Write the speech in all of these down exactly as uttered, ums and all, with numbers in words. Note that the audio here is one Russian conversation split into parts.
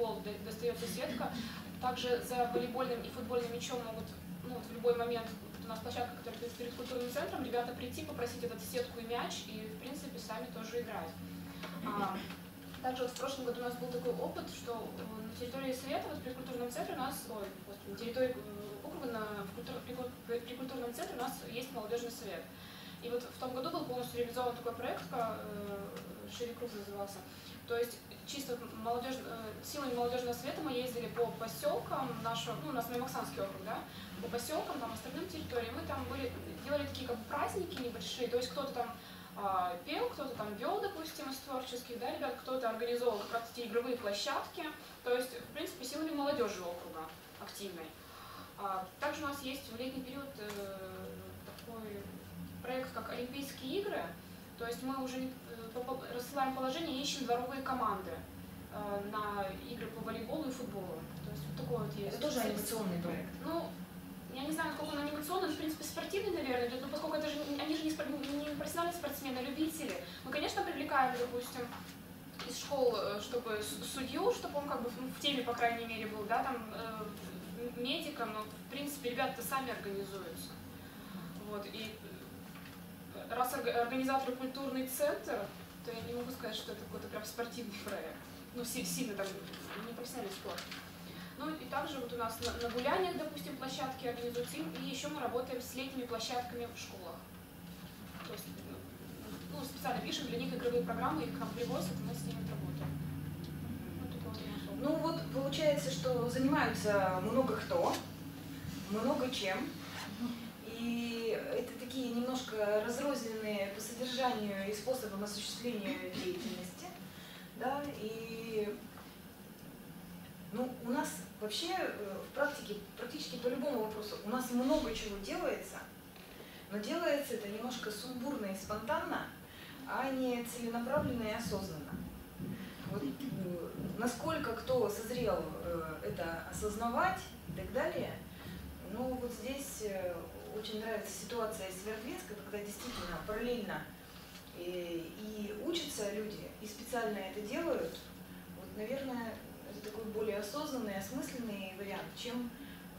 волейбол достается сетка. Также за волейбольным и футбольным мячом могут, ну, в любой момент, вот у нас площадка, которая перед культурным центром, ребята прийти, попросить эту сетку и мяч, и, в принципе, сами тоже играть. А, также вот в прошлом году у нас был такой опыт, что на территории совета, вот при культурном центре у нас, ой, господи, на территории округа, на, в культур, при, при культурном центре у нас есть молодежный совет. И вот в том году был полностью реализован такой проект, «Шире круг» назывался. То есть чисто молодежь, силами молодежного совета мы ездили по поселкам нашего, ну, у нас Маймаксанский округ, да, по поселкам, там, остальным территориям, мы там были, делали такие как бы праздники небольшие, то есть кто-то там а, пел, кто-то там вел, допустим, из творческих, да, ребят, кто-то организовал как раз эти игровые площадки, то есть, в принципе, силами молодежи округа активной. А, также у нас есть в летний период э, такой проект, как Олимпийские игры, то есть мы уже не, по, рассылаем положение и ищем дворовые команды э, на игры по волейболу и футболу. То есть вот такой вот есть. Это тоже анимационный проект? Ну, я не знаю, насколько он анимационный, в принципе, спортивный, наверное, но поскольку это же, они же не, спор, не профессиональные спортсмены, а любители. Мы, конечно, привлекаем, допустим, из школ, чтобы судью, чтобы он как бы в теме, по крайней мере, был, да, там, э, медиком, но, в принципе, ребята сами организуются. Вот, и раз организатор культурный центр, то я не могу сказать, что это какой-то прям спортивный проект. Ну, сильно там, не профессиональный спорт. Ну и также вот у нас на, на гуляниях, допустим, площадки организуются, и еще мы работаем с летними площадками в школах. То есть, ну, специально пишем для них игровые программы, их к нам привозят, и мы с ними работаем. Вот. Ну вот получается, что занимаются много кто, много чем. И это такие немножко разрозненные по содержанию и способам осуществления деятельности. Да? И ну, у нас вообще в практике практически по любому вопросу у нас много чего делается, но делается это немножко сумбурно и спонтанно, а не целенаправленно и осознанно. Вот, насколько кто созрел это осознавать и так далее, ну вот здесь очень нравится ситуация из Северодвинска, когда действительно параллельно и, и учатся люди, и специально это делают. Вот, наверное, это такой более осознанный, осмысленный вариант, чем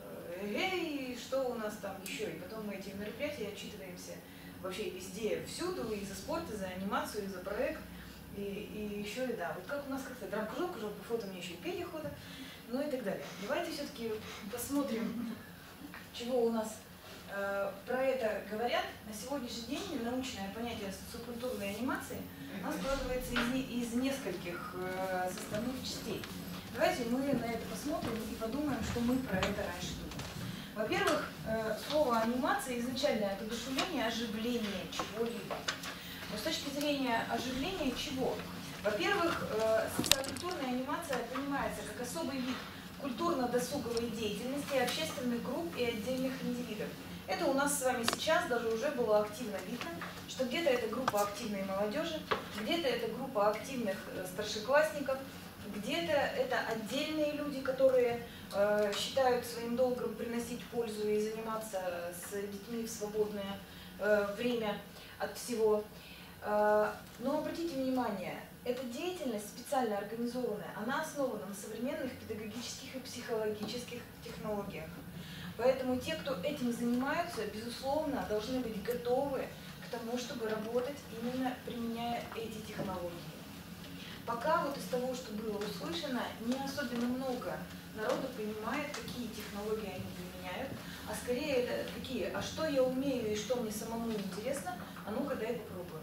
«Эй, что у нас там еще?» И потом мы эти мероприятия отчитываемся вообще везде, всюду, и за спорт, и за анимацию, и за проект, и, и еще и да. Вот как у нас как-то драм-кружок, кружок по фото, мне еще и перехода, ну и так далее. Давайте все-таки посмотрим, чего у нас э, про это говорят. На сегодняшний день научное понятие социокультурной анимации у нас складывается из, из нескольких э, составных частей. Давайте мы на это посмотрим и подумаем, что мы про это раньше думали. Во-первых, э, слово анимация изначально это одушевление, оживление чего-либо. Но с точки зрения оживления чего? Во-первых, э, социокультурная анимация понимается как особый вид культурно-досуговой деятельности общественных групп и отдельных индивидов. Это у нас с вами сейчас даже уже было активно видно, что где-то это группа активной молодежи, где-то это группа активных старшеклассников, где-то это отдельные люди, которые э, считают своим долгом приносить пользу и заниматься с детьми в свободное э, время от всего. Э, но обратите внимание, эта деятельность специально организованная, она основана на современных педагогических и психологических технологиях. Поэтому те, кто этим занимаются, безусловно, должны быть готовы к тому, чтобы работать именно применяя эти технологии. Пока вот из того, что было услышано, не особенно много народу понимает, какие технологии они применяют, а скорее это такие, а что я умею и что мне самому интересно, а ну-ка дай попробую.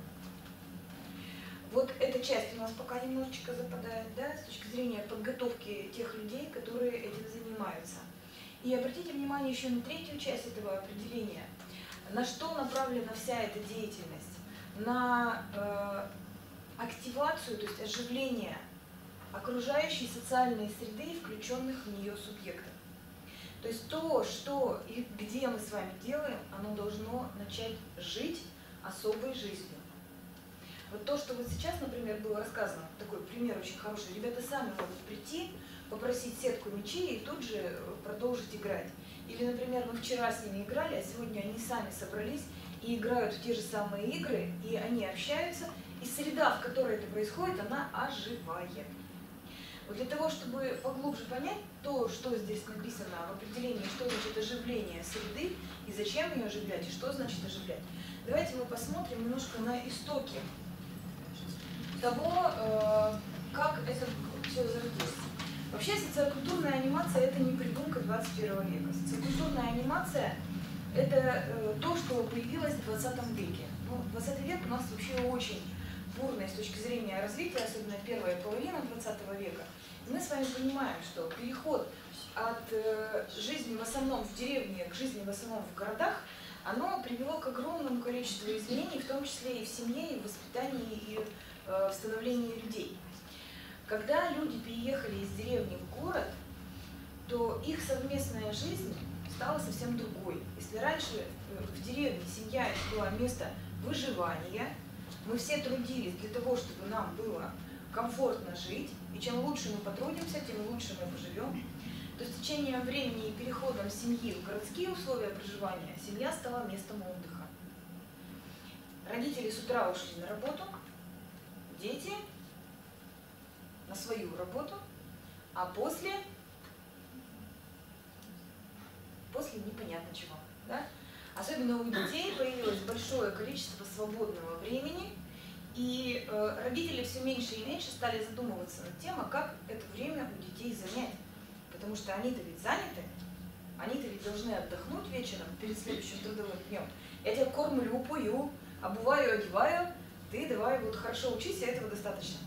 Вот эта часть у нас пока немножечко западает, да, с точки зрения подготовки тех людей, которые этим занимаются. И обратите внимание еще на третью часть этого определения. На что направлена вся эта деятельность? На э, активацию, то есть оживление окружающей социальной среды, включенных в нее субъектов. То есть то, что и где мы с вами делаем, оно должно начать жить особой жизнью. Вот то, что вот сейчас, например, было рассказано, такой пример очень хороший, ребята сами могут прийти, попросить сетку мячей и тут же продолжить играть. Или, например, мы вчера с ними играли, а сегодня они сами собрались и играют в те же самые игры, и они общаются, и среда, в которой это происходит, она оживает. Вот для того, чтобы поглубже понять то, что здесь написано в определении, что значит оживление среды и зачем ее оживлять, и что значит оживлять, давайте мы посмотрим немножко на истоки того, как это все зародилось. Вообще социокультурная анимация – это не придумка двадцать первого века. Социокультурная анимация – это то, что появилось в двадцатом веке. Ну, двадцатый век у нас вообще очень бурный с точки зрения развития, особенно первая половина двадцатого века. И мы с вами понимаем, что переход от жизни в основном в деревне к жизни в основном в городах, оно привело к огромному количеству изменений, в том числе и в семье, и в воспитании, и в становлении людей. Когда люди переехали из деревни в город, то их совместная жизнь стала совсем другой. Если раньше в деревне семья это было место выживания, мы все трудились для того, чтобы нам было комфортно жить, и чем лучше мы потрудимся, тем лучше мы поживем, то с течением времени и переходом семьи в городские условия проживания семья стала местом отдыха. Родители с утра ушли на работу, дети на свою работу, а после, после непонятно чего. Да? Особенно у детей появилось большое количество свободного времени, и э, родители все меньше и меньше стали задумываться над тем, а как это время у детей занять. Потому что они-то ведь заняты, они-то ведь должны отдохнуть вечером перед следующим трудовым днем. Я тебя кормлю, пою, обуваю, одеваю, ты давай вот хорошо учись, и этого достаточно.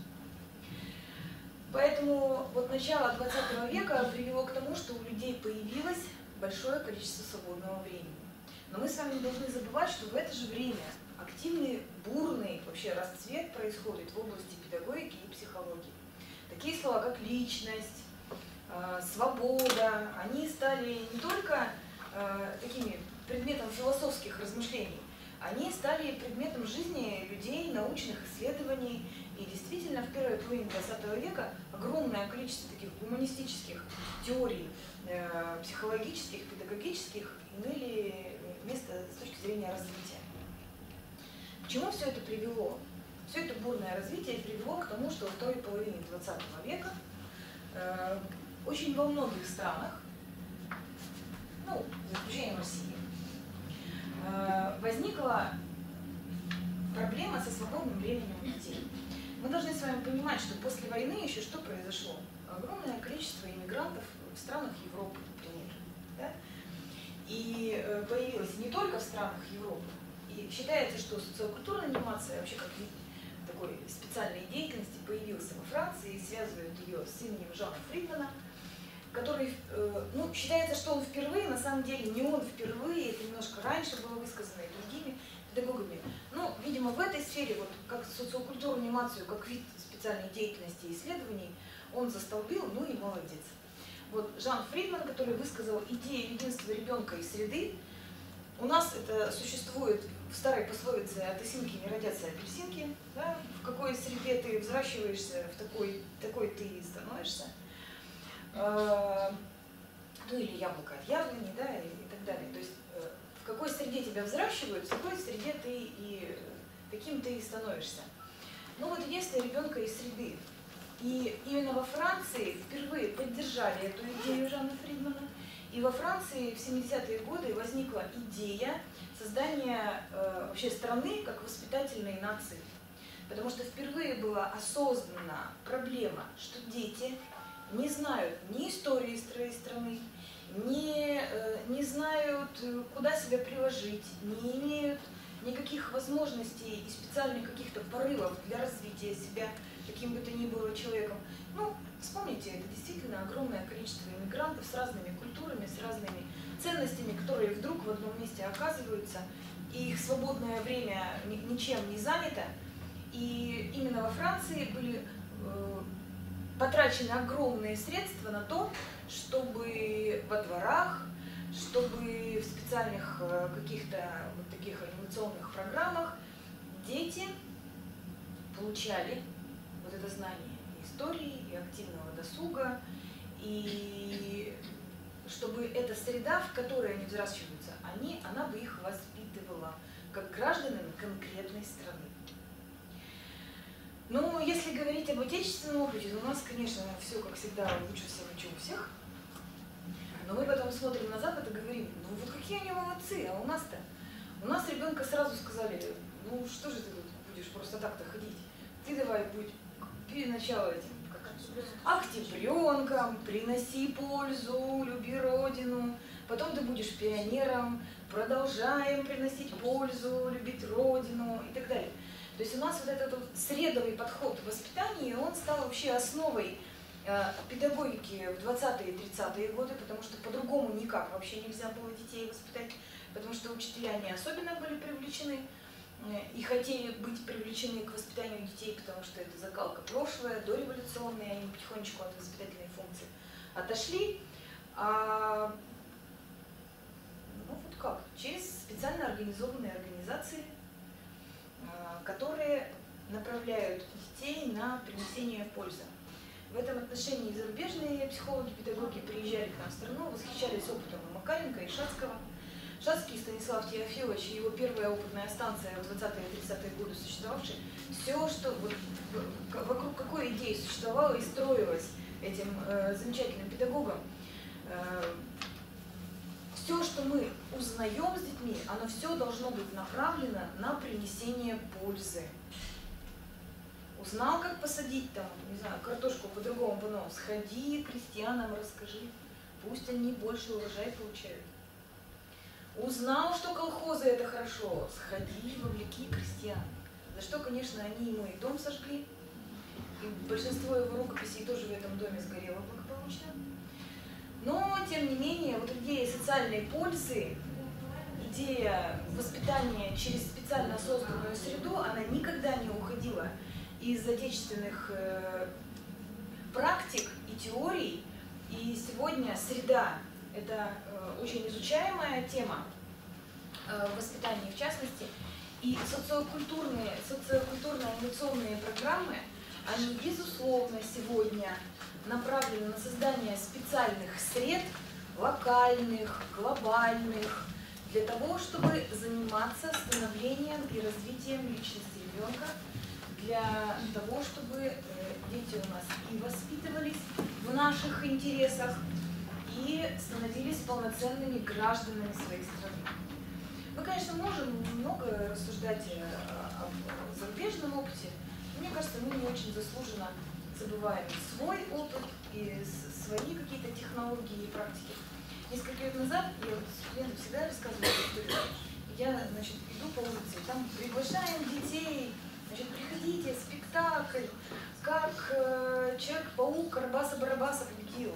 Поэтому вот начало двадцатого века привело к тому, что у людей появилось большое количество свободного времени. Но мы с вами не должны забывать, что в это же время активный, бурный вообще расцвет происходит в области педагогики и психологии. Такие слова, как личность, э, свобода, они стали не только э, такими предметом философских размышлений, они стали предметом жизни людей, научных исследований. И действительно, в первой половине двадцатого века огромное количество таких гуманистических теорий, э, психологических, педагогических имели место с точки зрения развития. К чему все это привело? Все это бурное развитие привело к тому, что во второй половине двадцатого века э, очень во многих странах, ну, за исключением России, э, возникла проблема со свободным временем детей. Мы должны с вами понимать, что после войны еще что произошло? Огромное количество иммигрантов в странах Европы, например. Да? И появилось не только в странах Европы. И считается, что социокультурная анимация вообще как вид такой специальной деятельности появился во Франции и связывают ее с именем Жана Фридмана, который, ну, считается, что он впервые, на самом деле не он впервые, это немножко раньше было высказано и другими педагогами. Ну, видимо, в этой сфере, вот как социокультурную анимацию, как вид специальной деятельности и исследований, он застолбил, ну и молодец. Вот Жан Фридман, который высказал идею единства ребенка и среды, у нас это существует в старой пословице «от осинки не родятся апельсинки», да? В какой среде ты взращиваешься, в такой, такой ты и становишься. Ну или яблоко от яблони, да, и, и так далее. То есть в какой среде тебя взращивают, в такой среде ты и таким ты и становишься. Ну вот единство ребенка из среды. И именно во Франции впервые поддержали эту идею Жана Фридмана. И во Франции в семидесятые годы возникла идея создания э, вообще страны как воспитательной нации. Потому что впервые была осознана проблема, что дети не знают ни истории своей страны, не, э, не знают, куда себя приложить, не имеют никаких возможностей и специальных каких-то порывов для развития себя каким бы то ни было человеком. Ну, вспомните, это действительно огромное количество иммигрантов с разными культурами, с разными ценностями, которые вдруг в одном месте оказываются, и их свободное время ничем не занято. И именно во Франции были э, потрачены огромные средства на то, чтобы во дворах, чтобы в специальных э, каких-то вот таких анимационных программах дети получали вот это знание и истории, и активного досуга, и чтобы эта среда, в которой они взращиваются, они, она бы их воспитывала как гражданами конкретной страны. Ну, если говорить об отечественном опыте, то у нас, конечно, все, как всегда, лучше всего, чем у всех. Но мы потом смотрим на Запад и говорим, ну вот какие они молодцы, а у нас-то? У нас ребенка сразу сказали, ну что же ты тут будешь просто так-то ходить? Ты давай будь перед началом этим, как октябренком, приноси пользу, люби родину, потом ты будешь пионером, продолжаем приносить пользу, любить родину и так далее. То есть у нас вот этот вот средовый подход в воспитании, он стал вообще основой э, педагогики в двадцатые и тридцатые годы, потому что по-другому никак вообще нельзя было детей воспитать, потому что учителя не особенно были привлечены э, и хотели быть привлечены к воспитанию детей, потому что это закалка прошлое, дореволюционные, они потихонечку от воспитательной функции отошли. А, ну вот как, через специально организованные организации, которые направляют детей на принесение пользы. В этом отношении зарубежные психологи, педагоги приезжали к нам в страну, восхищались опытом и Макаренко, и Шацкого. Шацкий Станислав Теофилович и его первая опытная станция в двадцатые и тридцатые годы существовавшая, все, что вот, вокруг какой идеи существовало и строилось этим э, замечательным педагогом, э, все, что мы узнаем с детьми, оно все должно быть направлено на принесение пользы. Узнал, как посадить там, не знаю, картошку по-другому, по-новому, сходи, крестьянам расскажи, пусть они больше урожай получают. Узнал, что колхозы это хорошо, сходи, вовлеки крестьян. За что, конечно, они ему и дом сожгли, и большинство его рукописей тоже в этом доме сгорело благополучно. Но, тем не менее, вот идея социальной пользы, идея воспитания через специально созданную среду, она никогда не уходила из отечественных э, практик и теорий. И сегодня среда – это э, очень изучаемая тема э, в воспитании в частности. И социокультурные, социокультурно-анимационные программы, они, безусловно, сегодня направлены на создание специальных сред, локальных, глобальных, для того, чтобы заниматься становлением и развитием личности ребенка, для того, чтобы дети у нас и воспитывались в наших интересах, и становились полноценными гражданами своей страны. Мы, конечно, можем много рассуждать о зарубежном опыте, но мне кажется, мы не очень заслуженно забываем свой опыт и свои какие-то технологии и практики. Несколько лет назад, я вот студентам всегда рассказывала эту историю, я, значит, иду по улице, там приглашаем детей, значит, приходите, спектакль, как э, Человек-паук Карабаса-Барабаса победил.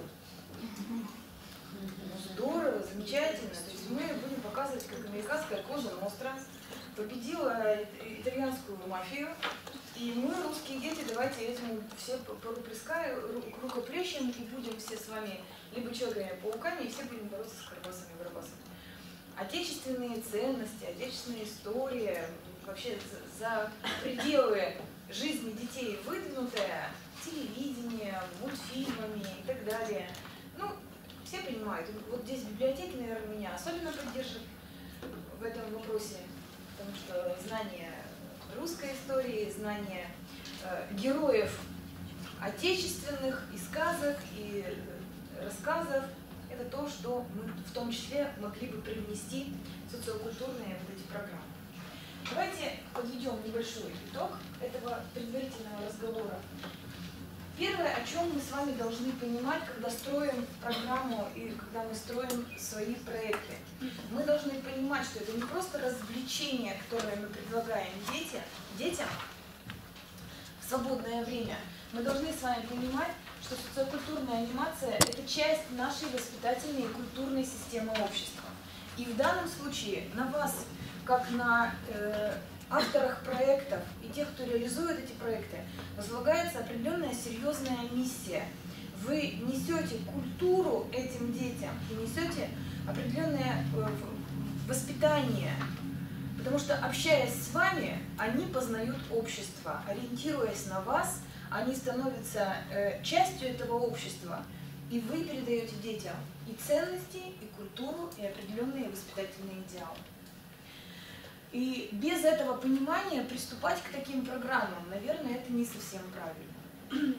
Ну, здорово, замечательно. То есть мы будем показывать, как американская Коза Ностра победила итальянскую мафию. И мы, русские дети, давайте этому все рукоплещем и будем все с вами либо Человеками-пауками, и все будем бороться с Карабасами-Барабасами. Отечественные ценности, отечественная история, вообще за пределы жизни детей выдвинутая телевидением, мультфильмами и так далее. Ну, все понимают. Вот здесь библиотеки, наверное, меня особенно поддержат в этом вопросе, потому что знание русской истории, знание э, героев отечественных и сказок, и э, рассказов – это то, что мы в том числе могли бы привнести в социокультурные вот эти программы. Давайте подведем небольшой итог этого предварительного разговора. Первое, о чем мы с вами должны понимать, когда строим программу и когда мы строим свои проекты. Мы должны понимать, что это не просто развлечение, которое мы предлагаем детям, детям в свободное время. Мы должны с вами понимать, что социокультурная анимация – это часть нашей воспитательной и культурной системы общества. И в данном случае на вас, как на э, авторах проектов и тех, кто реализует эти проекты, возлагается определенная серьезная миссия. Вы несете культуру этим детям и несете определенное воспитание, потому что, общаясь с вами, они познают общество. Ориентируясь на вас, они становятся частью этого общества, и вы передаете детям и ценности, и культуру, и определенные воспитательные идеалы. И без этого понимания приступать к таким программам, наверное, это не совсем правильно.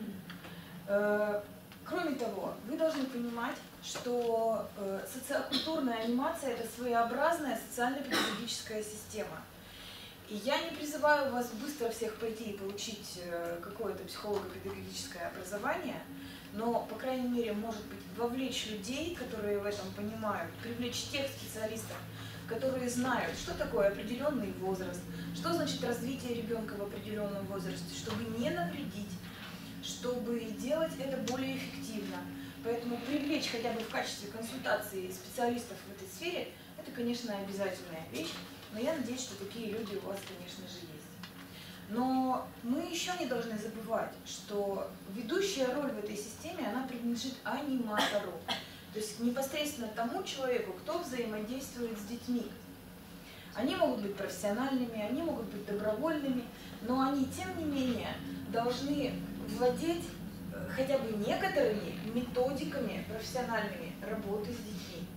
Кроме того, вы должны понимать, что социокультурная анимация – это своеобразная социально-педагогическая система. И я не призываю вас быстро всех пойти и получить какое-то психолого-педагогическое образование, но, по крайней мере, может быть, вовлечь людей, которые в этом понимают, привлечь тех специалистов, которые знают, что такое определенный возраст, что значит развитие ребенка в определенном возрасте, чтобы не навредить, чтобы делать это более эффективно. Поэтому привлечь хотя бы в качестве консультации специалистов в этой сфере – это, конечно, обязательная вещь, но я надеюсь, что такие люди у вас, конечно же, есть. Но мы еще не должны забывать, что ведущая роль в этой системе, она принадлежит аниматору, то есть непосредственно тому человеку, кто взаимодействует с детьми. Они могут быть профессиональными, они могут быть добровольными, но они, тем не менее, должны владеть хотя бы некоторыми методиками профессиональными работы с детьми.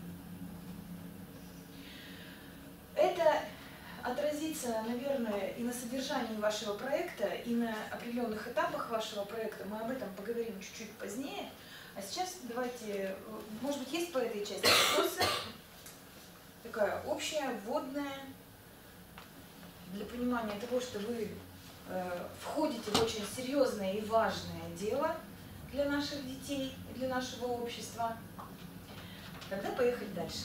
Это отразится, наверное, и на содержании вашего проекта, и на определенных этапах вашего проекта. Мы об этом поговорим чуть-чуть позднее. А сейчас давайте, может быть, есть по этой части вопросы? Такая общая, вводная, для понимания того, что вы э, входите в очень серьезное и важное дело для наших детей и для нашего общества. Тогда поехали дальше.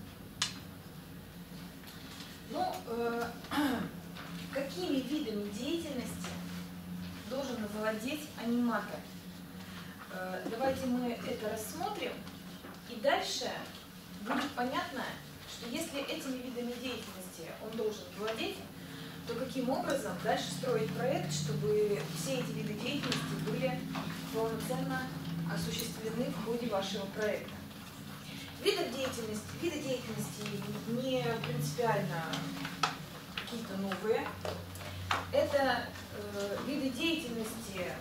Ну, э, какими видами деятельности должен владеть аниматор? Э, давайте мы это рассмотрим, и дальше будет понятно, что если этими видами деятельности он должен владеть, то каким образом дальше строить проект, чтобы все эти виды деятельности были полноценно осуществлены в ходе вашего проекта. Виды деятельности, виды деятельности не принципиально какие-то новые. Это э, виды деятельности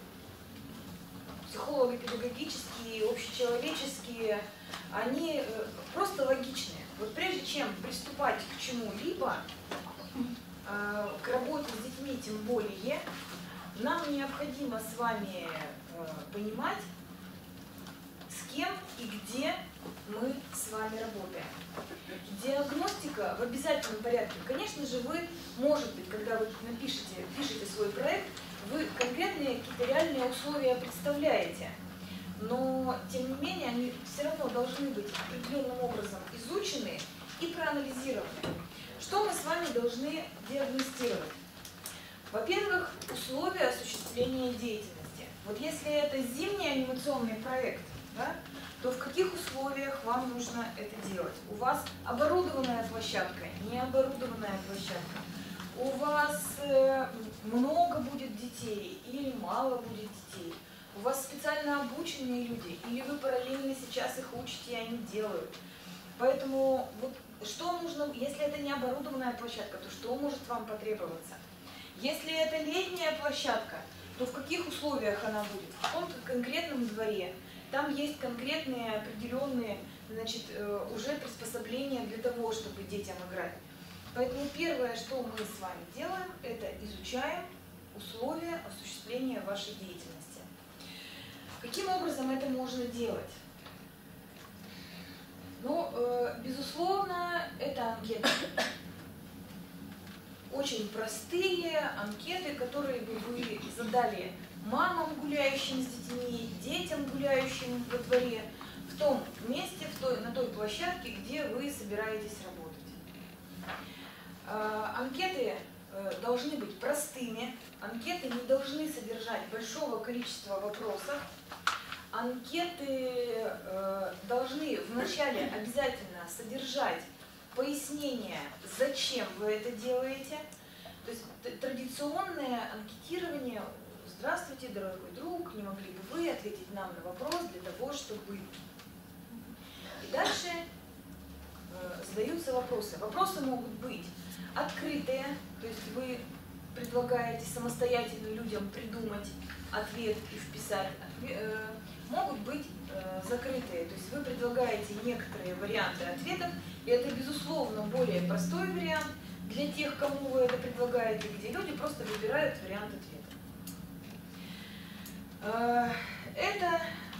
психолого-педагогические, общечеловеческие, они э, просто логичные. Вот прежде чем приступать к чему-либо, э, к работе с детьми тем более, нам необходимо с вами э, понимать, с кем и где мы с вами работаем. Диагностика в обязательном порядке. Конечно же, вы, может быть, когда вы напишете, пишете свой проект, вы конкретные какие-то реальные условия представляете. Но, тем не менее, они все равно должны быть определенным образом изучены и проанализированы. Что мы с вами должны диагностировать? Во-первых, условия осуществления деятельности. Вот если это зимний анимационный проект, да, то в каких условиях вам нужно это делать? У вас оборудованная площадка, не оборудованная площадка. У вас э, много будет детей или мало будет детей. У вас специально обученные люди, или вы параллельно сейчас их учите, и они делают. Поэтому вот что нужно, если это не оборудованная площадка, то что может вам потребоваться? Если это летняя площадка, то в каких условиях она будет? В каком-то конкретном дворе. Там есть конкретные определенные, значит, уже приспособления для того, чтобы детям играть. Поэтому первое, что мы с вами делаем, это изучаем условия осуществления вашей деятельности. Каким образом это можно делать? Ну, безусловно, это анкеты. Очень простые анкеты, которые бы вы задали мамам, гуляющим с детьми, детям, гуляющим во дворе, в том месте, в той, на той площадке, где вы собираетесь работать. Анкеты должны быть простыми, анкеты не должны содержать большого количества вопросов. Анкеты должны вначале обязательно содержать пояснение, зачем вы это делаете. То есть традиционное анкетирование: здравствуйте, дорогой друг, не могли бы вы ответить нам на вопрос для того, чтобы... И дальше э, задаются вопросы. Вопросы могут быть открытые, то есть вы предлагаете самостоятельно людям придумать ответ и вписать. Э, могут быть э, закрытые, то есть вы предлагаете некоторые варианты ответов, и это, безусловно, более простой вариант для тех, кому вы это предлагаете, где люди просто выбирают вариант ответа. Это,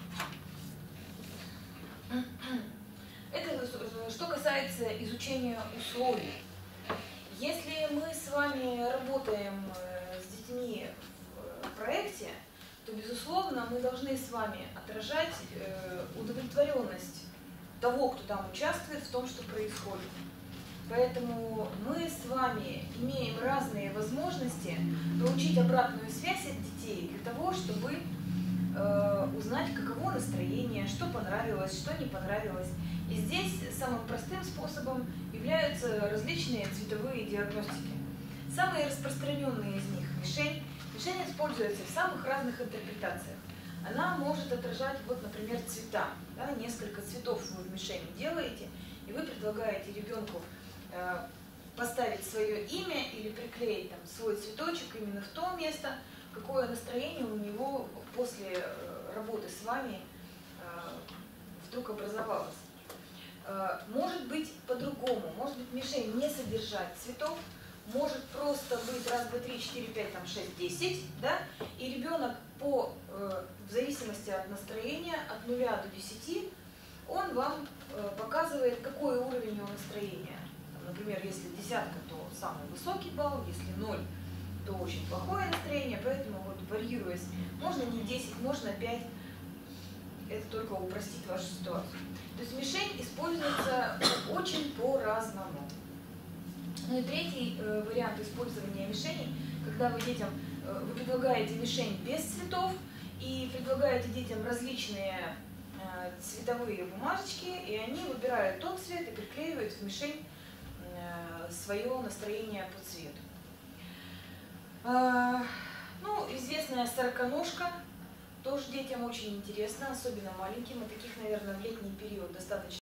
это что касается изучения условий. Если мы с вами работаем с детьми в проекте, то, безусловно, мы должны с вами отражать удовлетворенность того, кто там участвует, в том, что происходит. Поэтому мы с вами имеем разные возможности получить обратную связь от детей для того, чтобы э, узнать, каково настроение, что понравилось, что не понравилось. И здесь самым простым способом являются различные цветовые диагностики. Самые распространенные из них – мишень. Мишень используется в самых разных интерпретациях. Она может отражать, вот, например, цвета. Да, несколько цветов вы в мишени делаете, и вы предлагаете ребенку э, поставить свое имя или приклеить там, свой цветочек именно в то место, какое настроение у него после э, работы с вами э, вдруг образовалось. Э, может быть по-другому, может быть мишень не содержать цветов, может просто быть раз, два, три, четыре, пять, там, шесть, десять, да, и ребенок по, э, в зависимости от настроения, от нуля до десяти, он вам э, показывает, какой уровень его настроения. Например, если десятка, то самый высокий балл, если ноль, то очень плохое настроение, поэтому вот варьируясь, можно не десять, можно пять, это только упростит вашу ситуацию. То есть мишень используется очень по-разному. Ну и третий э, вариант использования мишеней, когда вы детям, э, вы предлагаете мишень без цветов и предлагаете детям различные э, цветовые бумажечки, и они выбирают тот цвет и приклеивают в мишень э, свое настроение по цвету. Э, ну, известная сороконожка, тоже детям очень интересно, особенно маленьким, и таких, наверное, в летний период достаточно.